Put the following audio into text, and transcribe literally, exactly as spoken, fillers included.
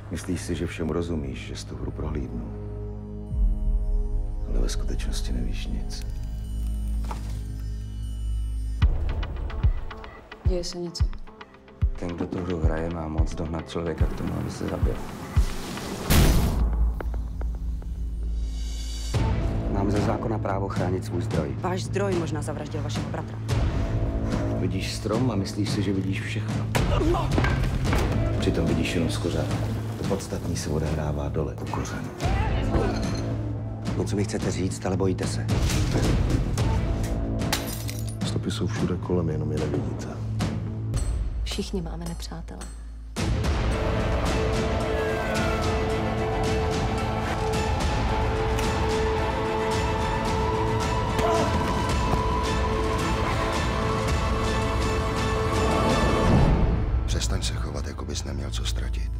Myslíš si, že všemu rozumíš, že jsi tu hru prohlídnu. Ale ve skutečnosti nevíš nic. Děje se něco. Ten, kdo tu hru hraje, má moc dohnat člověka k tomu, aby se zabil. Mám ze zákona právo chránit svůj zdroj. Váš zdroj možná zavraždil vašeho bratra. Vidíš strom a myslíš si, že vidíš všechno. Přitom vidíš jenom z kořene. To podstatní se odehrává dole u kořene. Něco mi chcete říct, ale bojíte se. Stopy jsou všude kolem, jenom je nevidíte. Všichni máme nepřátele. Přestaň se chovat, jako bys neměl co ztratit.